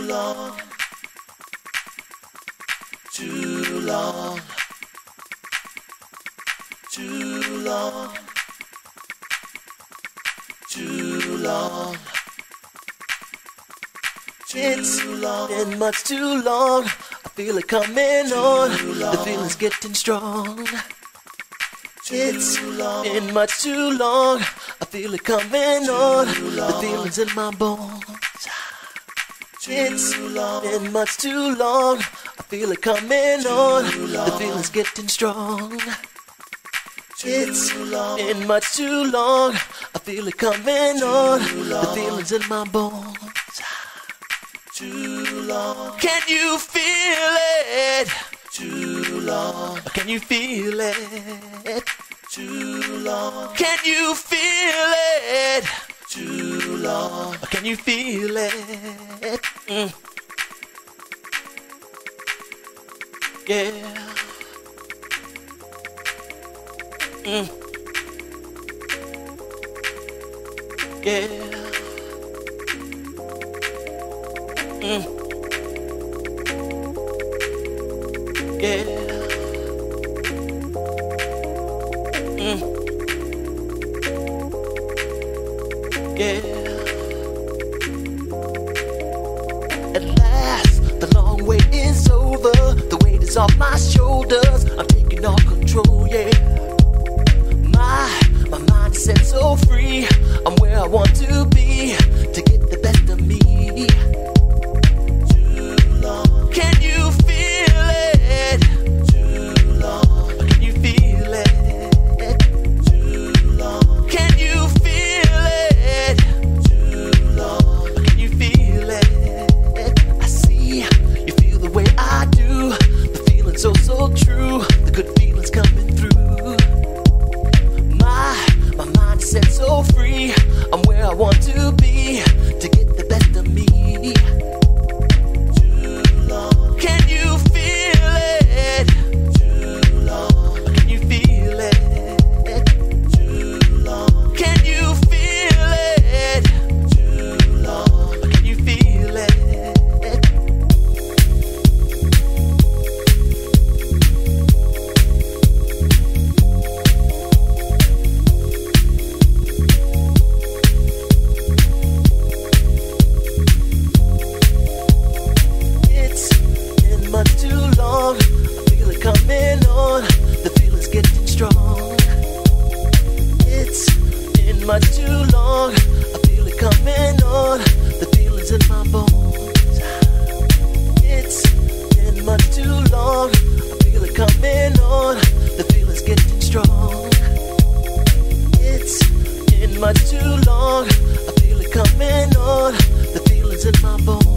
long, too long, too long, too long. It's been much too long. I feel it coming on. The feeling's getting strong. It's been much too long. I feel it coming on. The feeling's in my bones. It's been much too long. I feel it coming on. The feeling's getting strong. It's been much too long. I feel it coming on. The feeling's in my bones. Too long. Can you feel it? Too long. Can you feel it? Too long. Can you feel it? Too long. Can you feel it? Yeah. Yeah. Yeah. Yeah. At last, the long wait is over. The weight is off my shoulders. I'm taking all control, yeah. My mind is set so free. I'm where I want to be to get the best of me. Too long. Can you feel it? Too long. Can you feel it? Too long. Can you feel it? Too long. Can you feel it? I see you feel the way I do. The feeling so true. The good feeling's coming through. My mind is set so free. I'm where I want to be to get the best of me. Too long. Can you feel it? Too long. Can you feel it? Too long. Can you feel it? Too long. Can you feel it? Much too long, I feel it coming on. The feeling's getting strong. It's been much too long. I feel it coming on. The feeling's in my bones. It's been much too long. I feel it coming on. The feeling's getting strong. It's been much too long. I feel it coming on. The feeling's in my bones.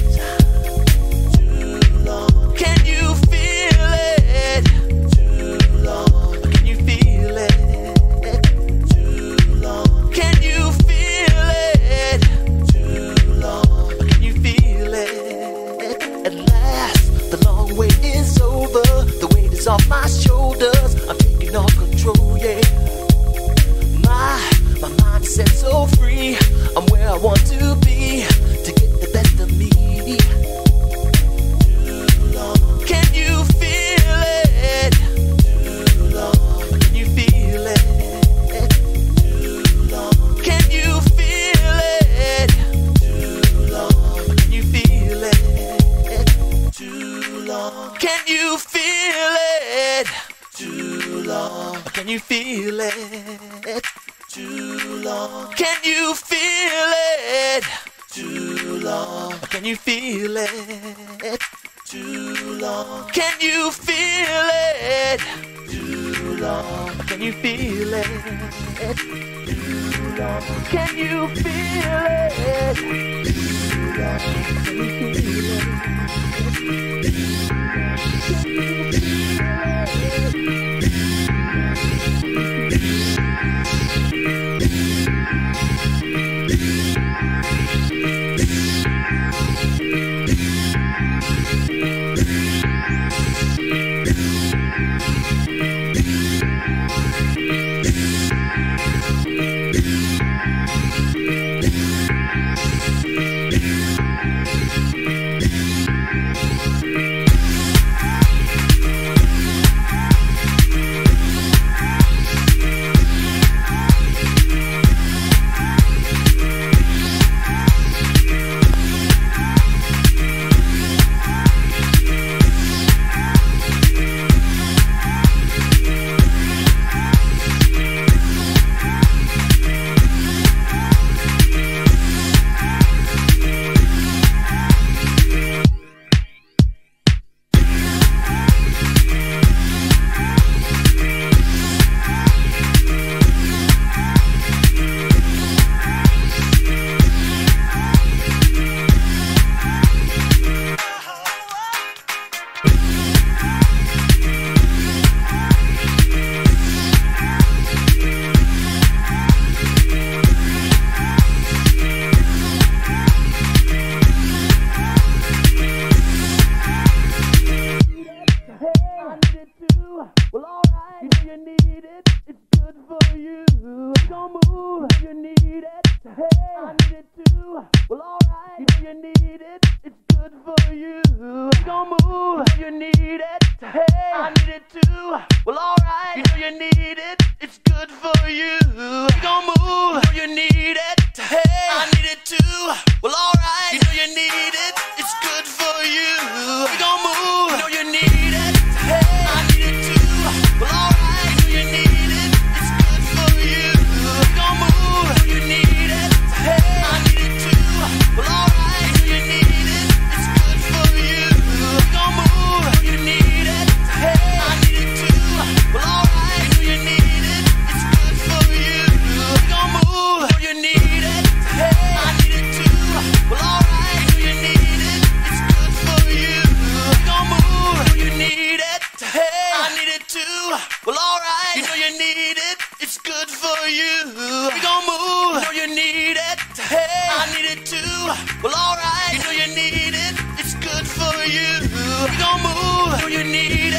Can you feel it? Too long. Can you feel it? Too long. Can you feel it? Too long. Can you feel it? At last, the long wait is over. The weight is off my shoulders. I'm taking all control, yeah. My mind is set so free. I'm where I want to be to get the best of me. Can you feel it? Too long. Can you feel it? Too long. Can you feel it? Too long. Can you feel it? Too long. Can you feel it? Too long. Can you feel it? Too long. Can you feel it? Too long. Can you feel it? Too long. Can you feel it? Too long. Can you feel it? Too long. Can you feel it? Too long. Can you feel it? need it. It's good for you. You gon' move. You need it. Hey, I need it too. Well, alright. You need it. It's good for you. You gon' move. You need it. Hey, I need it too. Well, alright. You need it. It's good for you. You gon' move. You need it. Hey, I need it too. Well, alright. You need it. It's good for you. You gon' move. You need it. Hey, I need it too. Well, alright. You need it. It's good for you. You gon' move. You need it. Hey, I need it too. Well, alright. You need it. It's good for you. You gon' move. You need it. Hey, I need it too. Well, alright. You need it. It's good for you. You gon' move. You need it. Hey, I need it too. Well, alright. You need it. It's good for you. You gon' move. You need it. Hey, I need it too. Well, alright. You need it. It's good for you. You gon' move. You need it. Hey, I need it too. Well, alright. You need it. It's good for you. You gon' move. You need it.